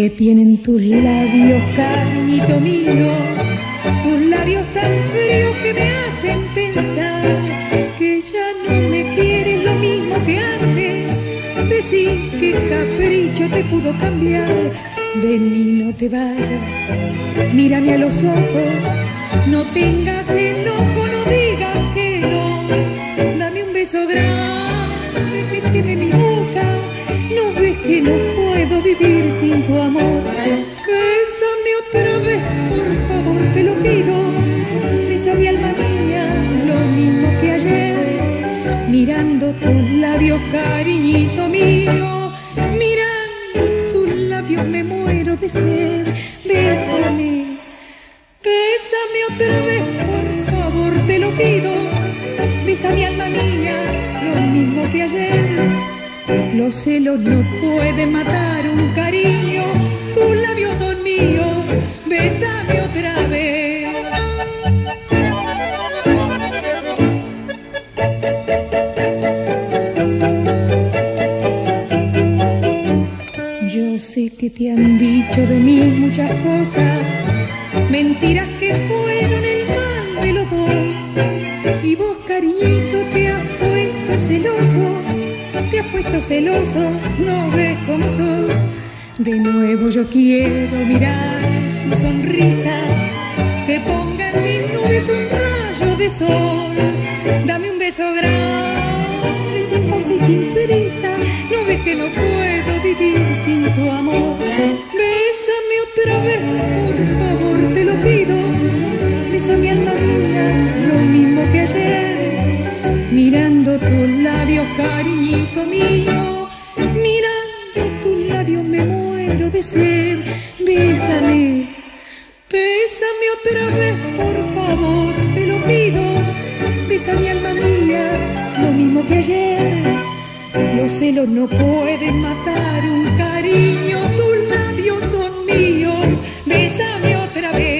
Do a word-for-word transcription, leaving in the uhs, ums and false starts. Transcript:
que tienen tus labios, cariñito mío, tus labios tan fríos que me hacen pensar que ya no me quieres lo mismo que antes. Decir que capricho te pudo cambiar. Ven y no te vayas, mírame a los ojos, no tengas enojo, no digas que no. Dame un beso grande que queme mi boca. ¿No ves que no puedo vivir sin tu amor? Bésame otra vez, por favor, te lo pido. Besa mi alma mía, lo mismo que ayer. Mirando tus labios, cariñito mío, mirando tus labios me muero de sed. Bésame, bésame otra vez, por favor, te lo pido. Besa mi alma mía, lo mismo que ayer. Los celos no pueden matar un cariño, tus labios son míos, bésame otra vez. Yo sé que te han dicho de mí muchas cosas, mentiras que fueron el mal de los dos. Y vos, cariñito, te has puesto celoso. Te has puesto celoso, no ves cómo sos. De nuevo yo quiero mirar tu sonrisa, que ponga en mis nubes un rayo de sol. Dame un beso grande, sin pausa y sin prisa. No ves que no puedo vivir sin tu amor. Bésame otra vez, por favor, te lo pido. Besa mi alma mía, lo mismo que ayer. Mirando tus labios, cariñito mío, mirando tus labios me muero de sed. Bésame, bésame otra vez, por favor, te lo pido. Besa mi alma mía, lo mismo que ayer. Los celos no pueden matar un cariño, tus labios son míos. Bésame otra vez.